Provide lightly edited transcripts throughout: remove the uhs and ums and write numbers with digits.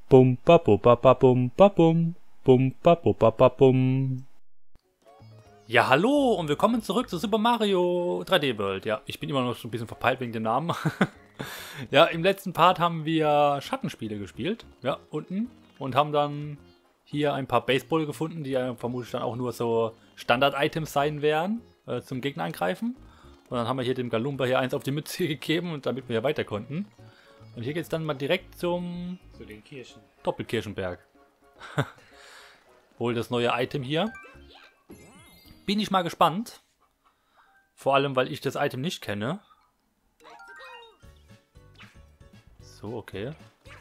Bum ba bum ba bum ba bum. Ja, hallo und willkommen zurück zu Super Mario 3D World. Ja, ich bin immer noch so ein bisschen verpeilt wegen dem Namen. Ja, im letzten Part haben wir Schattenspiele gespielt. Ja, unten. Und haben dann hier ein paar Baseball gefunden, die ja vermutlich dann auch nur so Standard-Items sein werden, zum Gegner angreifen. Und dann haben wir hier dem Galumba hier eins auf die Mütze gegeben, und damit wir hier weiter konnten. Und hier geht es dann mal direkt zu den Kirchen. Doppelkirchenberg. Hol das neue Item hier. Bin ich mal gespannt. Vor allem, weil ich das Item nicht kenne. So, okay.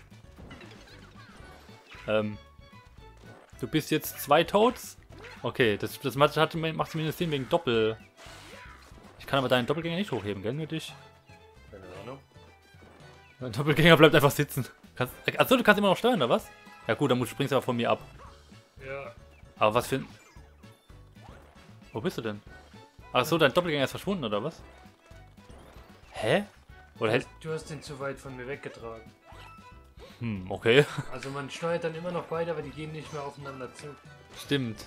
Du bist jetzt 2 Toads? Okay, das macht zumindest Sinn wegen Doppel. Ich kann aber deinen Doppelgänger nicht hochheben, gell? Nur dich. Keine Ahnung. Mein Doppelgänger bleibt einfach sitzen. Achso, du kannst immer noch steuern, oder was? Ja gut, dann springst du aber von mir ab. Ja. Aber was für ein... Wo bist du denn? Achso, dein Doppelgänger ist verschwunden, oder was? Hä? Oder hält... Du hast den zu weit von mir weggetragen. Okay. Also man steuert dann immer noch beide, aber die gehen nicht mehr aufeinander zu. Stimmt.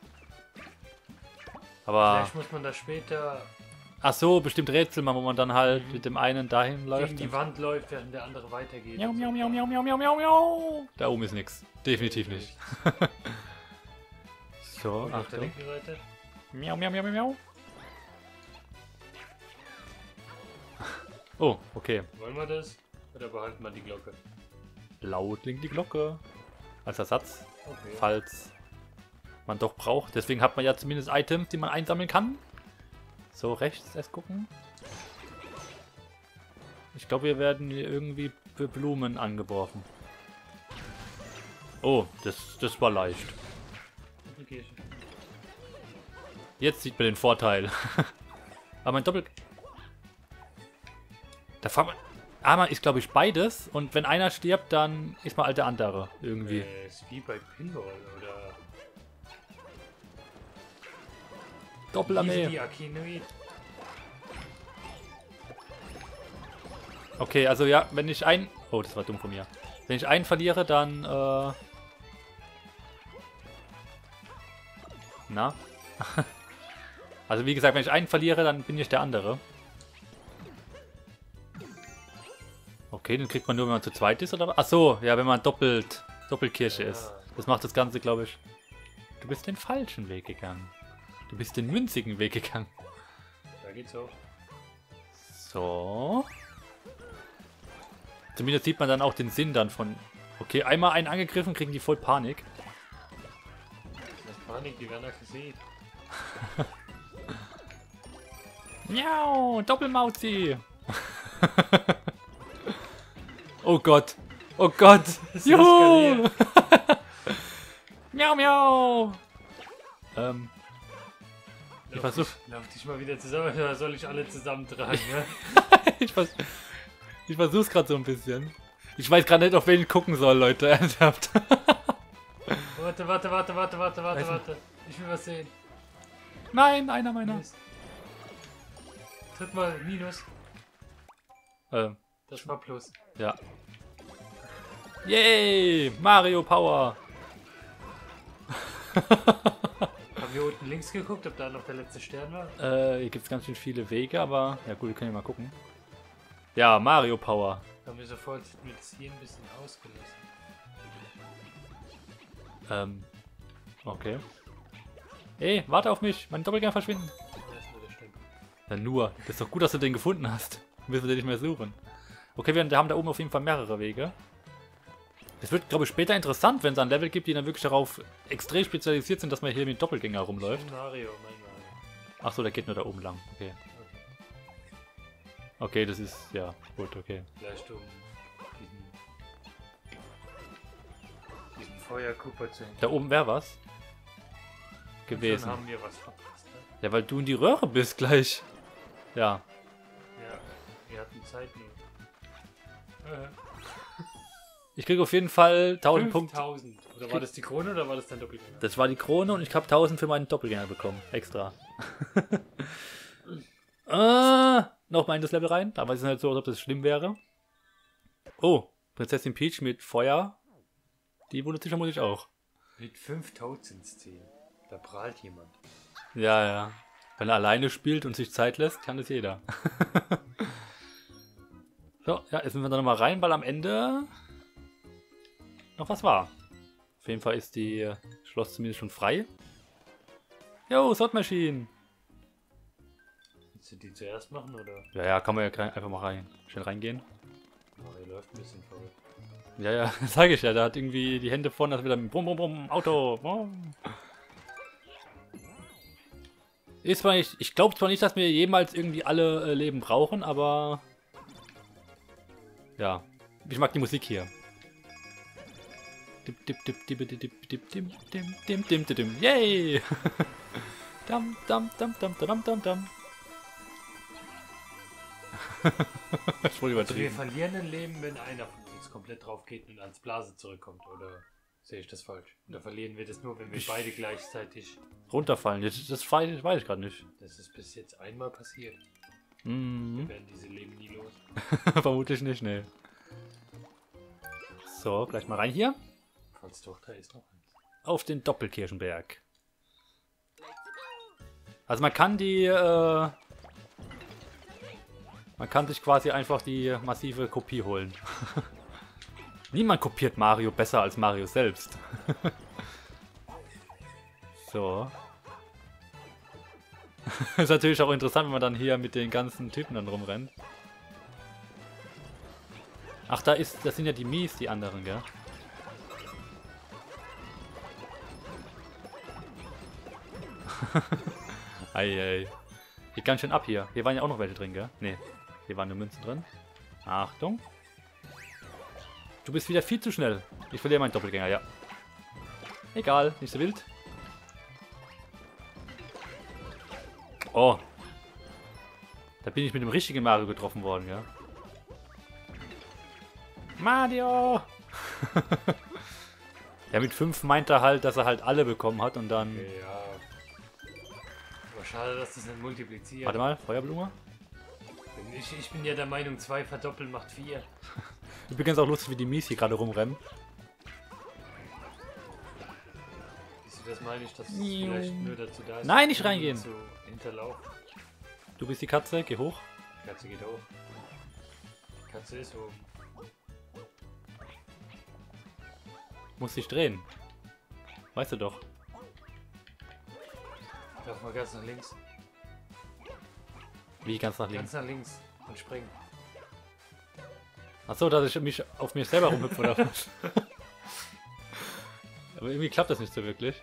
Aber... Vielleicht muss man da später Achso, bestimmt Rätsel machen, wo man dann halt mit dem einen dahin läuft. gegen die Wand läuft, während der andere weitergeht. Miau, miau, miau, miau, miau, miau, miau, miau. Da oben ist nix. Definitiv nicht. So, Und auf der Achtung. linken Seite. Miau, miau, miau, miau, miau. Oh, okay. Wollen wir das? Oder behalten wir die Glocke? Laut klingt die Glocke. Als Ersatz, Okay. falls man doch braucht. Deswegen hat man ja zumindest Items, die man einsammeln kann. So, rechts erst gucken. Ich glaube, wir werden hier irgendwie für Blumen angeworfen. Oh, das war leicht. Die Kirche. Jetzt sieht man den Vorteil. Aber mein Doppel... Da fahren wir... Aber ist, glaube ich, beides. Und wenn einer stirbt, dann ist mal halt der andere. Irgendwie. Ist wie bei Pinball, oder? Doppelarmee. Die Akinoid. Okay, also ja, wenn ich einen... Oh, das war dumm von mir. Wenn ich einen verliere, dann... Na? Also wie gesagt, wenn ich einen verliere, dann bin ich der andere. Okay, den kriegt man nur, wenn man zu zweit ist, oder was? Achso, ja, wenn man Doppelkirche ist. Das macht das Ganze, glaube ich... Du bist den falschen Weg gegangen. Du bist den münzigen Weg gegangen. Da geht's auch. So. Zumindest sieht man dann auch den Sinn dann von... Okay, einmal einen angegriffen, kriegen die voll Panik. Das ist Panik, die werden aggressiv. Miau, Doppelmauzi. Oh Gott. Oh Gott. Juhu. Miau, miau. Ich versuch... Lauf dich mal wieder zusammen, oder soll ich alle zusammentragen, ne? Ich versuch's gerade so ein bisschen. Ich weiß gerade nicht, auf wen ich gucken soll, Leute. Ernsthaft. Warte. Ich will was sehen. Nein, einer meiner. Minus. Drück mal Minus. Das war Plus. Ja. Yay! Mario Power! Haben wir unten links geguckt, ob da noch der letzte Stern war? Hier gibt es ganz schön viele Wege, aber... Ja gut, wir können ja mal gucken. Ja, Mario Power. Haben wir sofort mit hier ein bisschen ausgelassen. Okay. Ey, warte auf mich! Mein Doppelgänger verschwinden! Das ist nur der Stempel. Ja, nur. Das ist doch gut, dass du den gefunden hast. Müssen wir den nicht mehr suchen. Okay, wir haben da oben auf jeden Fall mehrere Wege. Es wird, glaube ich, später interessant, wenn es ein Level gibt, die dann wirklich darauf extrem spezialisiert sind, dass man hier mit Doppelgänger rumläuft. Mario, mein Mario. Achso, der geht nur da oben lang. Okay. Okay, das ist... Ja, gut, okay. Vielleicht um diesen Feuerkuper zu Da oben wäre was gewesen. Schon haben wir was verpasst, ne? Ja, weil du in die Röhre bist gleich. Ja. Ja, wir hatten Zeit nur. Ich kriege auf jeden Fall 1000 Punkte. 1000. Oder war das die Krone oder war das dein Doppelgänger? Das war die Krone und ich habe 1000 für meinen Doppelgänger bekommen. Extra. Nochmal in das Level rein. Da weiß ich nicht so, als ob das schlimm wäre. Oh, Prinzessin Peach mit Feuer. Die wundert sich vermutlich auch. Mit 5 Toads ins Ziel. Da prahlt jemand. Ja, ja. Wenn er alleine spielt und sich Zeit lässt, kann es jeder. So, ja, jetzt müssen wir da nochmal rein, weil am Ende noch was war. Auf jeden Fall ist die Schloss zumindest schon frei. Jo, Sword Machine. Willst du die zuerst machen, oder? Ja, ja, kann man ja einfach mal rein. Schnell reingehen. Oh, er läuft ein bisschen verrückt. Ja, ja, das sage ich ja. Der hat irgendwie die Hände vorne, das wieder mit Bum, Bum, Bum, Auto. Bum. Ist zwar nicht, ich glaube zwar nicht, dass wir jemals irgendwie alle Leben brauchen, aber ja, ich mag die Musik hier. Yay! Dam, dam, dam, dam, dam, dam, dam. Ich wollte Also wir übertrieben. verlieren ein Leben, wenn einer von uns komplett drauf geht und ans Blase zurückkommt, oder sehe ich das falsch? Oder verlieren wir das nur, wenn wir beide gleichzeitig... Runterfallen, das weiß ich gerade nicht. Das ist bis jetzt einmal passiert. Mhm. Wir werden diese Leben nie los. Vermutlich nicht, ne. So, gleich mal rein hier. Falls Tochter ist noch eins. Auf den Doppelkirchenberg. Also man kann die, man kann sich quasi einfach die massive Kopie holen. Niemand kopiert Mario besser als Mario selbst. So. Ist natürlich auch interessant, wenn man dann hier mit den ganzen Typen dann rumrennt. Ach, das sind ja die Mies, die anderen, gell? Eieiei. Geht ganz schön ab hier. Hier waren ja auch noch welche drin, gell? Ne, hier waren nur Münzen drin. Achtung. Du bist wieder viel zu schnell. Ich verliere meinen Doppelgänger, ja. Egal, nicht so wild. Oh. Da bin ich mit dem richtigen Mario getroffen worden, ja. Mario! Ja, mit 5 meint er halt, dass er halt alle bekommen hat und dann... Okay, ja. Aber schade, dass das nicht multipliziert. Warte mal, Feuerblume? Ich bin ja der Meinung, 2 verdoppeln macht 4. Übrigens auch lustig, wie die Mies hier gerade rumrennen. Siehst du, das meine ich, dass es vielleicht nur dazu da ist. Nein, nicht um reingehen. Zu hinterlaufen. Du bist die Katze, geh hoch. Die Katze geht hoch. Die Katze ist oben. Muss dich drehen. Weißt du doch. Lauf mal ganz nach links. Wie ganz nach links? Ganz nach links und springen. Achso, dass ich mich auf mich selber rumhüpfe oder was? Aber irgendwie klappt das nicht so wirklich.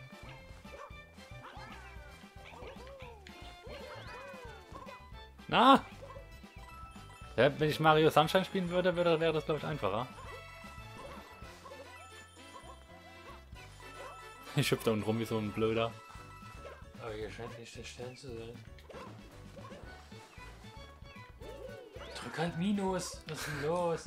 Na! Ja, wenn ich Mario Sunshine spielen würde, wäre das, glaube ich, einfacher. Ich hüpfe da unten rum wie so ein Blöder. Aber hier scheint nicht der Stern zu sein. Drück halt Minus. Was ist denn los?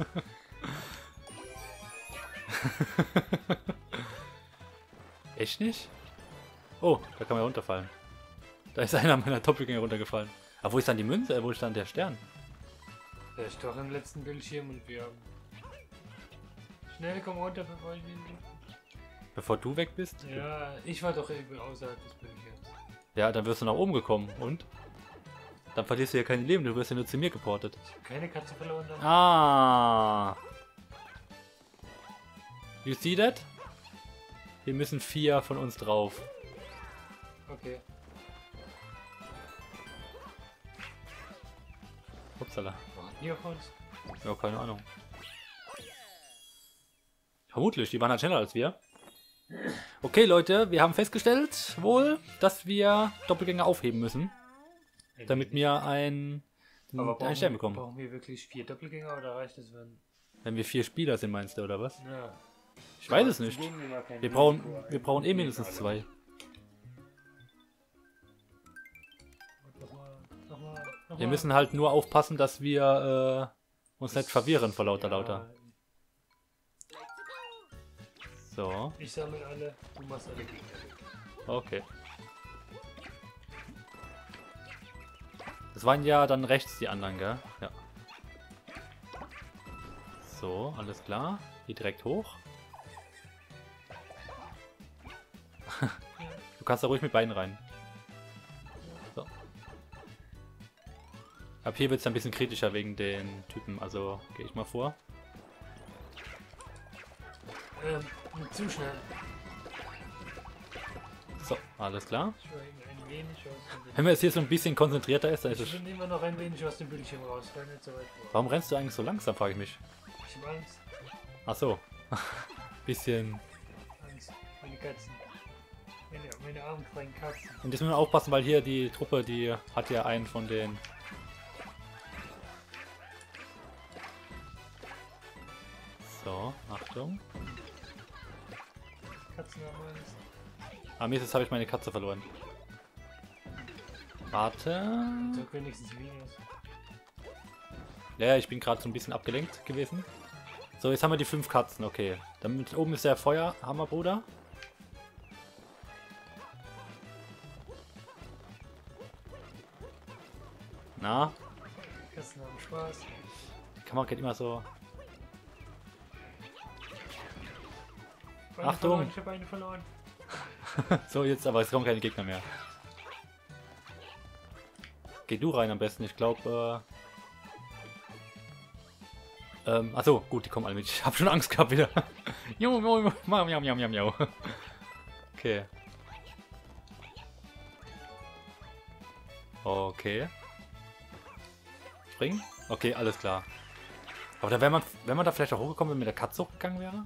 Echt nicht? Oh, da kann man ja runterfallen. Da ist einer meiner Doppelgänger runtergefallen. Aber wo ist dann die Münze? Wo ist dann der Stern? Der ist doch im letzten Bildschirm und wir haben... Schnell, komm runter, bevor ich ihn... Bevor du weg bist? Ja, ich war doch irgendwie außerhalb des Bildschirms. Ja, dann wirst du nach oben gekommen. Und? Dann verlierst du ja kein Leben, du wirst ja nur zu mir geportet. Ich habe keine Katze verloren dann. Ah. You see that? Hier müssen 4 von uns drauf. Okay. Upsala. Warten die auf uns? Ja, keine Ahnung. Vermutlich, die waren halt schneller als wir. Okay, Leute, wir haben festgestellt, wohl, dass wir Doppelgänger aufheben müssen, damit wir einen Stern bekommen. Brauchen wir wirklich 4 Doppelgänger oder reicht es, Wenn wir 4 Spieler sind, meinst du, oder was? Ja. Ich weiß es nicht. Wir brauchen eh mindestens 2. Wir müssen halt nur aufpassen, dass wir uns nicht verwirren vor lauter. So. Ich sammle alle, du machst alle Gegner. Okay. Das waren ja dann rechts die anderen, gell? Ja. So, alles klar. Hier direkt hoch. kannst da ruhig mit Beinen rein. So. Ab hier wird es ein bisschen kritischer wegen den Typen, also gehe ich mal vor. Zu schnell. So, alles klar. Ich war ein wenig aus dem Wenn man jetzt hier so ein bisschen konzentrierter ist, dann ist Ich es... bin immer noch ein wenig aus dem Bildschirm raus, weil nicht so weit vor. Warum rennst du eigentlich so langsam, frage ich mich. Ich hab Angst. Ach so. Bisschen... Angst. Meine Katzen. Meine armfreien Katzen. Und jetzt müssen wir aufpassen, weil hier die Truppe, die hat ja einen von den... So, Achtung. Katzen haben Angst. Ah, Mist, jetzt habe ich meine Katze verloren. Warte. So wenigstens Minus. Ja, ich bin gerade so ein bisschen abgelenkt gewesen. So, jetzt haben wir die 5 Katzen, okay. Dann oben ist der Feuerhammerbruder. Na, Katzen haben Spaß. die Kamera geht immer so... Eine Achtung. Verloren, ich habe eine verloren. So, jetzt, aber es kommen keine Gegner mehr. Geh du rein am besten, ich glaube... achso, gut, die kommen alle mit. Ich habe schon Angst gehabt wieder. Okay. Okay. Springen? Okay, alles klar. Aber da wäre man da vielleicht auch hochgekommen, wenn mit der Katze hochgegangen wäre?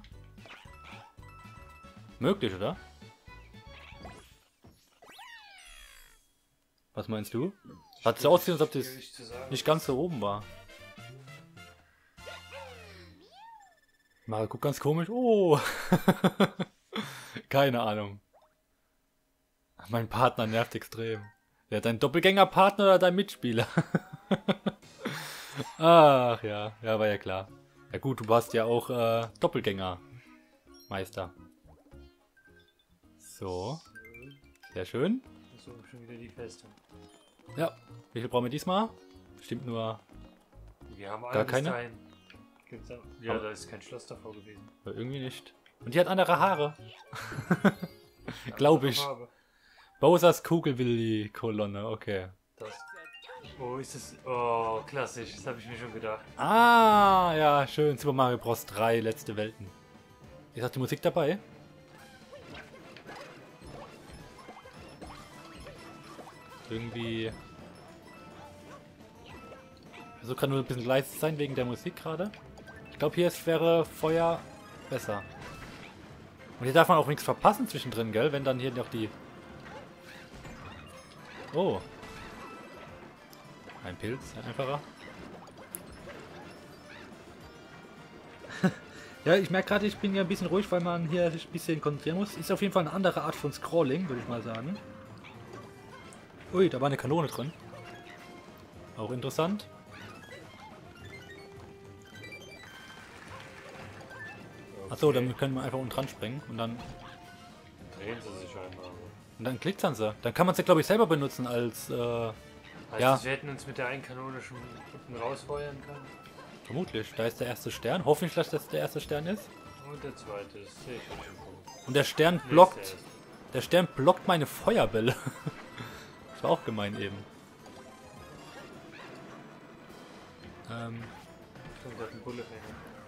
Möglich, oder? Was meinst du? Hat so aussehen, als ob das Schwierig zu sagen. nicht ganz so oben war. Mario guckt ganz komisch. Oh! Keine Ahnung. Mein Partner nervt extrem. Wer dein Doppelgängerpartner oder dein Mitspieler? Ach ja, ja, war ja klar. Ja gut, du warst ja auch Doppelgängermeister. So. Sehr schön. So, schon wieder die Feste. Ja. Wie viel brauchen wir diesmal? Bestimmt nur... Wir haben Gar alles keine? dahin. Gibt's auch. Ja, da ist kein Schloss davor gewesen. Irgendwie nicht. Und die hat andere Haare. Glaube ich. Farbe. Bowsers Kugelwilli-Kolonne, okay. Das. Oh, ist das. Oh, klassisch. Das habe ich mir schon gedacht. Ah, ja, schön. Super Mario Bros. 3, letzte Welten. Ist auch die Musik dabei? Irgendwie... Ich versuche gerade nur ein bisschen leise zu sein wegen der Musik gerade. Ich glaube, hier wäre Feuer besser. Und hier darf man auch nichts verpassen zwischendrin, gell? Wenn dann hier noch die... Oh. Ein Pilz, ein einfacher. Ja, ich merke gerade, ich bin ja ein bisschen ruhig, weil man hier sich ein bisschen konzentrieren muss. Ist auf jeden Fall eine andere Art von Scrolling, würde ich mal sagen. Ui, da war eine Kanone drin. Auch interessant. Achso, dann können wir einfach unten dran springen und dann... Drehen sie sich einmal. Und dann glitzern sie. Dann kann man sie, glaube ich, selber benutzen als... Heißt Ja. das, wir hätten uns mit der einen Kanone schon unten rausfeuern können? Vermutlich. Da ist der erste Stern. Hoffentlich, dass das der erste Stern ist. Und der zweite ist sehe ich schon. Und der Stern Nee, blockt... ist der erste. Der Stern blockt meine Feuerbälle. Das war auch gemein eben. Stimmt, der hat einen Bullefänger.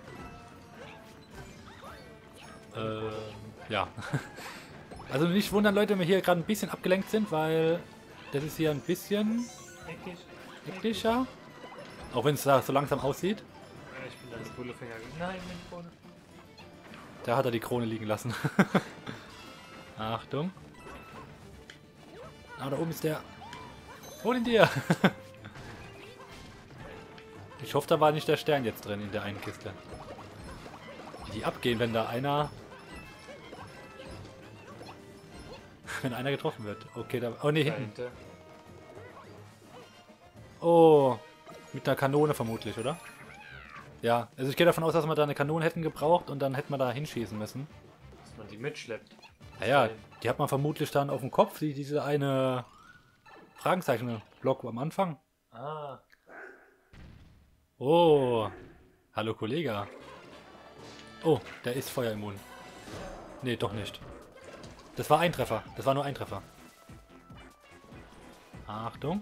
Ja. Also nicht wundern, Leute, wenn wir hier gerade ein bisschen abgelenkt sind, weil das ist hier ein bisschen Eckig. ekliger. Auch wenn es da so langsam aussieht. Ja, ich bin da den Bullefänger. Nein, meine Krone. Da hat er die Krone liegen lassen. Achtung. Ah, da oben ist der. Hol ihn dir! Ich hoffe, da war nicht der Stern jetzt drin in der einen Kiste. Wie die abgehen, wenn da einer... Wenn einer getroffen wird. Okay, da... Oh, ne, hinten. Dahinter. Oh, mit einer Kanone vermutlich, oder? Ja, also ich gehe davon aus, dass wir da eine Kanone hätten gebraucht und dann hätten wir da hinschießen müssen. Dass man die mitschleppt. Naja, die hat man vermutlich dann auf dem Kopf, diese eine Fragezeichen-Block am Anfang. Ah, Oh, hallo Kollege. Oh, der ist feuerimmun. Nee, doch nicht. Das war ein Treffer. Das war nur ein Treffer. Achtung.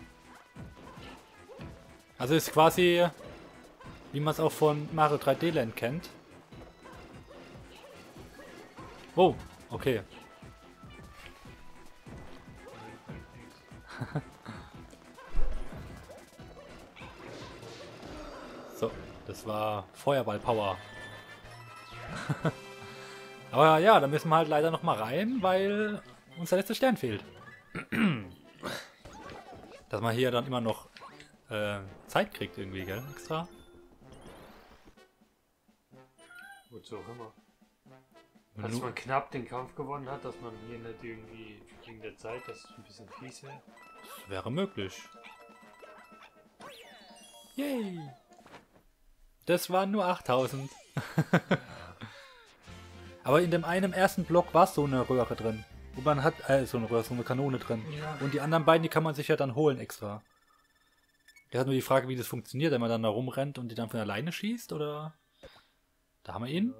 Also ist quasi, wie man es auch von Mario 3D Land kennt. Oh, okay. So, das war Feuerball-Power. Aber ja, da müssen wir halt leider noch mal rein, weil uns der letzte Stern fehlt. Dass man hier dann immer noch Zeit kriegt irgendwie, gell? Extra. Wozu auch immer. Als man knapp den Kampf gewonnen hat, dass man hier nicht irgendwie wegen der Zeit, dass es ein bisschen fies wäre. Das wäre möglich. Yay! Das waren nur 8000. Aber in dem einen ersten Block war so eine Röhre drin. Wo man hat, so eine Röhre, so eine Kanone drin. Ja. Und die anderen beiden, die kann man sich ja dann holen extra. Der hat nur die Frage, wie das funktioniert, wenn man dann da rumrennt und die dann von alleine schießt, oder? Da haben wir ihn.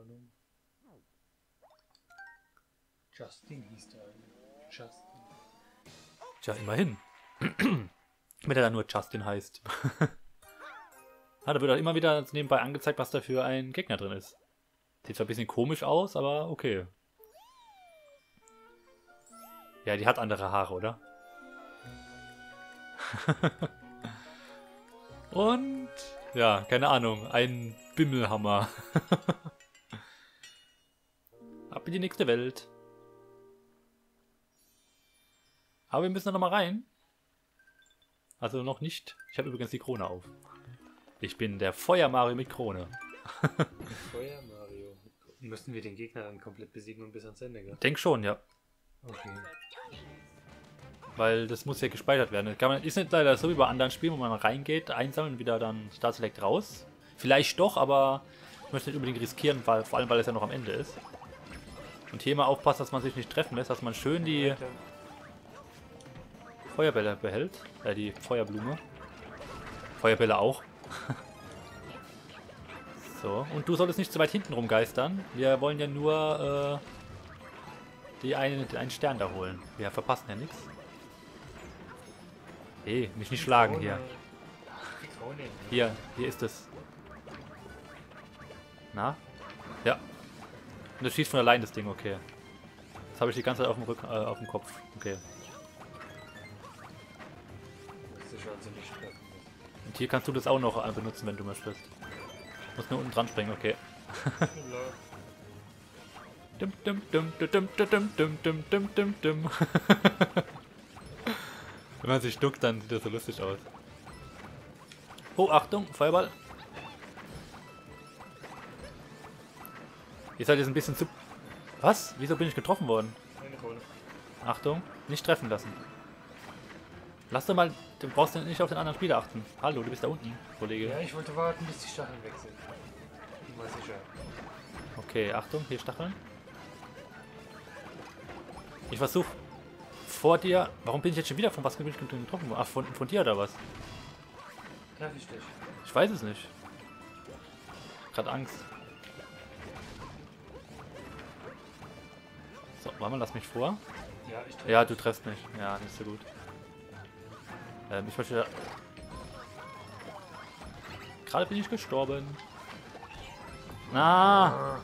Justin hieß der eigentlich. Justin. Tja, immerhin. Wenn er dann nur Justin heißt. Da wird auch immer wieder nebenbei angezeigt, was da für ein Gegner drin ist. Sieht zwar ein bisschen komisch aus, aber okay. Ja, die hat andere Haare, oder? Und ja, keine Ahnung, ein Bimmelhammer. Ab in die nächste Welt. Aber wir müssen da nochmal rein. Also noch nicht. Ich habe übrigens die Krone auf. Ich bin der Feuer-Mario mit Krone. Feuer Mario. Müssen wir den Gegner dann komplett besiegen und bis ans Ende gehen? Denk schon, ja. Okay. Weil das muss ja gespeichert werden. Ist nicht leider so wie bei anderen Spielen, wo man reingeht, einsammeln, wieder dann Start Select raus. Vielleicht doch, aber ich möchte nicht unbedingt riskieren, weil, vor allem weil es ja noch am Ende ist. Und hier immer aufpassen, dass man sich nicht treffen lässt, dass man schön die Feuerbälle behält. Die Feuerblume. Feuerbälle auch. So, und du solltest nicht zu weit hinten rumgeistern. Wir wollen ja nur den einen Stern da holen. Wir verpassen ja nichts. Hey, mich nicht schlagen hier. Hier ist es. Na? Ja. Und das schießt von allein das Ding, okay. Das habe ich die ganze Zeit auf dem Rücken, auf dem Kopf. Okay. Und hier kannst du das auch noch benutzen, wenn du möchtest. Muss nur unten dran springen, okay. Dum, dum, dum, dum, dum, dum, dum, dum, dum, dum, dum. Wenn man sich duckt, dann sieht das so lustig aus. Oh, Achtung, Feuerball. Ihr seid jetzt ein bisschen zu... Was? Wieso bin ich getroffen worden? Achtung, nicht treffen lassen. Lass doch mal... Du brauchst nicht auf den anderen Spieler achten. Hallo, du bist da unten, Kollege. Ja, ich wollte warten, bis die Stacheln weg sind. Ich bin mal sicher. Okay, Achtung, hier Stacheln. Ich versuche vor dir... Warum bin ich jetzt schon wieder von was bin ich getroffen worden? Ach, von dir oder was? Treff ich dich? Ich weiß es nicht. Gerade Angst. So, warte mal, lass mich vor. Ja, ich treffe. Ja, du treffst mich. Ja, nicht so gut. Ich möchte... Gerade bin ich gestorben. Na.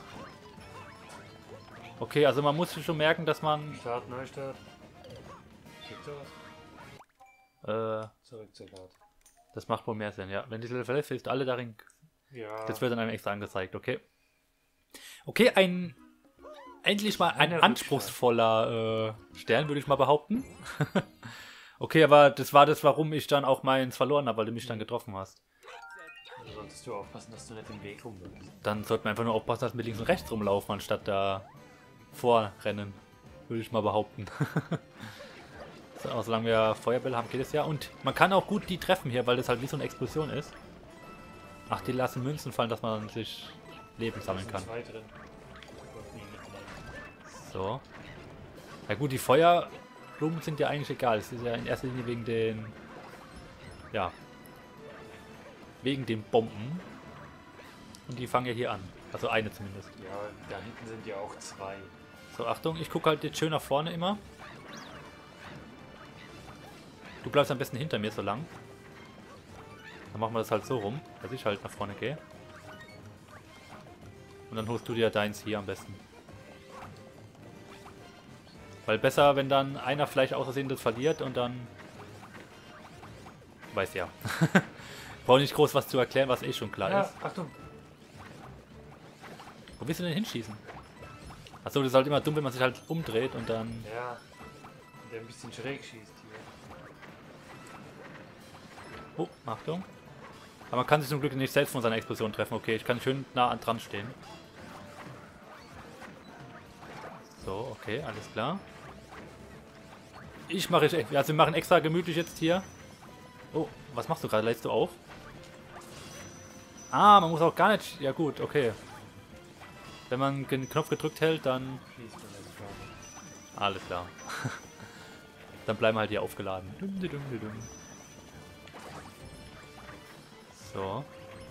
Okay, also man muss sich schon merken, dass man... Start, Neustart. Geht sowas? Zurück zur Karte. Das macht wohl mehr Sinn, ja. Wenn die Level verlässt, ist alle darin... Ja. Das wird dann einem extra angezeigt, okay. Okay, endlich mal ein Eine anspruchsvoller Stern, würde ich mal behaupten. Okay, aber das war das, warum ich dann auch meins verloren habe, weil du mich dann getroffen hast. Also solltest du aufpassen, dass du nicht im Weg rumläufst. Dann sollte man einfach nur aufpassen, dass wir links und rechts rumlaufen, anstatt da vorrennen. Würde ich mal behaupten. So, solange wir Feuerbälle haben, geht es ja. Und man kann auch gut die treffen hier, weil das halt wie so eine Explosion ist. Ach, die lassen Münzen fallen, dass man sich Leben sammeln kann. Zwei drin. So. Ja gut, die Feuerblumen sind ja eigentlich egal. Es ist ja in erster Linie wegen den... Ja. Wegen den Bomben. Und die fangen ja hier an. Also eine zumindest. Ja, da hinten sind ja auch zwei. So, Achtung, ich gucke halt jetzt schön nach vorne immer. Du bleibst am besten hinter mir so lang. Dann machen wir das halt so rum, dass ich halt nach vorne gehe. Und dann holst du dir deins hier am besten. Weil besser, wenn dann einer vielleicht aus Versehen das verliert und dann... Weiß ja. Brauche nicht groß was zu erklären, was eh schon klar ist. Achtung. Wo willst du denn hinschießen? Achso, das ist halt immer dumm, wenn man sich halt umdreht und dann... Ja, der ein bisschen schräg schießt hier. Oh, Achtung. Aber man kann sich zum Glück nicht selbst von seiner Explosion treffen. Okay, ich kann schön nah dran stehen. So, okay, alles klar. Also wir machen extra gemütlich jetzt hier. Oh, was machst du gerade? Lädst du auf? Ah, man muss auch gar nicht... Ja gut, okay. Wenn man den Knopf gedrückt hält, dann... Alles klar. Dann bleiben wir halt hier aufgeladen. So.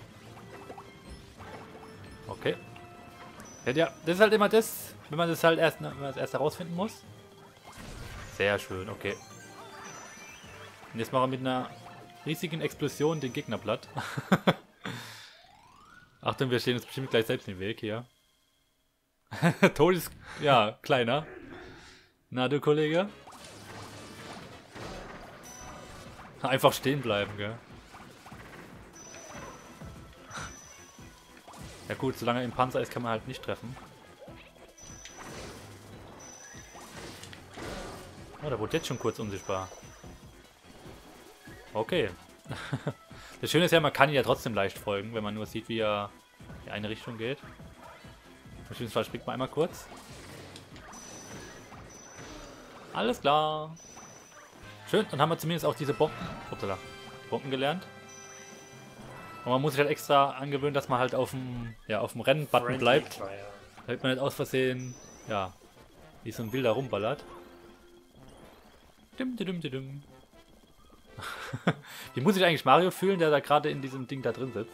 Okay. Ja, das ist halt immer das, wenn man das halt erst herausfinden muss. Sehr schön, okay. Und jetzt machen wir mit einer riesigen Explosion den Gegner platt. Achtung, wir stehen uns bestimmt gleich selbst im Weg hier. Tod ist, ja, kleiner. Na du Kollege? Einfach stehen bleiben, gell? Ja gut, solange er im Panzer ist, kann man halt nicht treffen. Oh, der wurde jetzt schon kurz unsichtbar. Okay. Das Schöne ist ja, man kann ihn ja trotzdem leicht folgen, wenn man nur sieht, wie er in eine Richtung geht. Im schlimmsten Fall springt man einmal kurz. Alles klar. Schön, dann haben wir zumindest auch diese Bomben gelernt. Und man muss sich halt extra angewöhnen, dass man halt auf dem Rennen-Button bleibt. Damit man nicht aus Versehen, ja, wie so ein Wilder rumballert. Wie muss sich eigentlich Mario fühlen, der da gerade in diesem Ding da drin sitzt?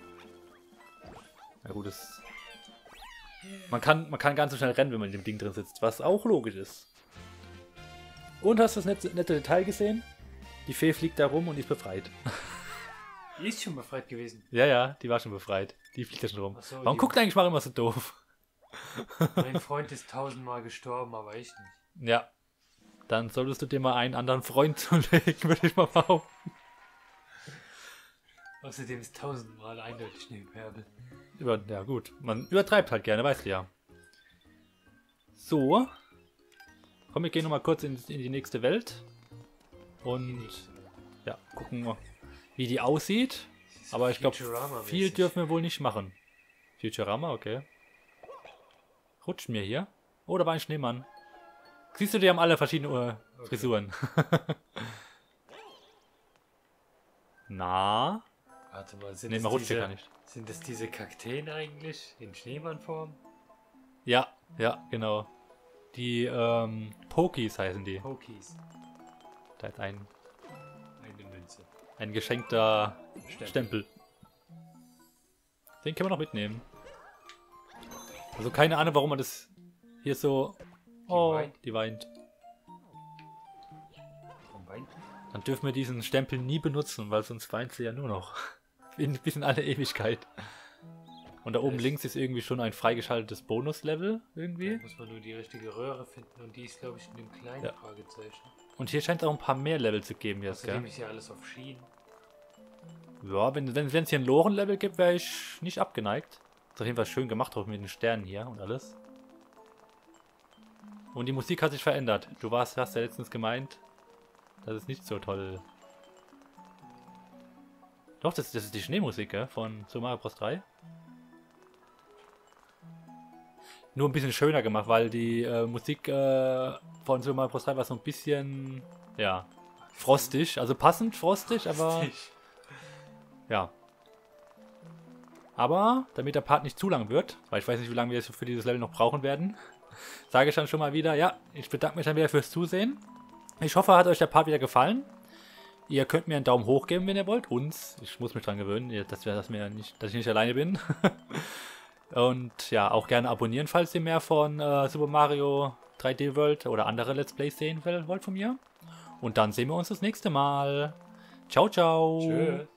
Na gut, man kann ganz so schnell rennen, wenn man in dem Ding drin sitzt, was auch logisch ist. Und hast du das nette Detail gesehen? Die Fee fliegt da rum und ist befreit. Die ist schon befreit gewesen. Ja, die war schon befreit. Die fliegt da schon rum. So, warum guckt eigentlich Mario immer so doof? Mein Freund ist 1000-mal gestorben, aber ich nicht. Ja. Dann solltest du dir mal einen anderen Freund zulegen, würde ich mal behaupten. Außerdem ist 1000-mal eindeutig eine Hyperbel. Ja gut, man übertreibt halt gerne, weißt du ja. So. Komm, wir gehen nochmal kurz in die nächste Welt. Und ja, gucken wir, wie die aussieht. Aber ich glaube, viel dürfen wir wohl nicht machen. Futurama, okay. Rutschen wir hier? Oh, da war ein Schneemann. Siehst du, die haben alle verschiedene Frisuren. Na? Warte mal, man rutscht hier gar nicht. Sind das diese Kakteen eigentlich? In Schneemannform? Ja, genau. Die, Pokies heißen die. Pokies. Da ist eine Münze. Ein geschenkter Stempel. Den können wir noch mitnehmen. Also keine Ahnung, warum man das hier so... Oh, die weint. Warum weint? Dann dürfen wir diesen Stempel nie benutzen, weil sonst weint sie ja nur noch. Bis in alle Ewigkeit. Und da oben links ist irgendwie schon ein freigeschaltetes Bonuslevel irgendwie. Da muss man nur die richtige Röhre finden und die ist, glaube ich, in dem kleinen Fragezeichen. Und hier scheint es auch ein paar mehr Level zu geben jetzt, gell? Ist ja alles auf Schienen. Ja, wenn es hier ein Loren-Level gibt, wäre ich nicht abgeneigt. Ist auf jeden Fall schön gemacht, auch mit den Sternen hier und alles. Und die Musik hat sich verändert. Du hast ja letztens gemeint, das ist nicht so toll. Doch, das ist die Schneemusik, gell? Von Super Mario Bros. 3. Nur ein bisschen schöner gemacht, weil die Musik von Super Mario Bros. 3 war so ein bisschen, ja, frostig. Also passend frostig, aber ja. Aber, damit der Part nicht zu lang wird, weil ich weiß nicht, wie lange wir jetzt für dieses Level noch brauchen werden, sage ich dann schon mal wieder, ja, ich bedanke mich dann wieder fürs Zusehen. Ich hoffe, hat euch der Part wieder gefallen. Ihr könnt mir einen Daumen hoch geben, wenn ihr wollt. Uns, ich muss mich dran gewöhnen, dass ich nicht alleine bin. Und ja, auch gerne abonnieren, falls ihr mehr von Super Mario 3D World oder andere Let's Plays sehen wollt von mir. Und dann sehen wir uns das nächste Mal. Ciao, ciao. Tschüss.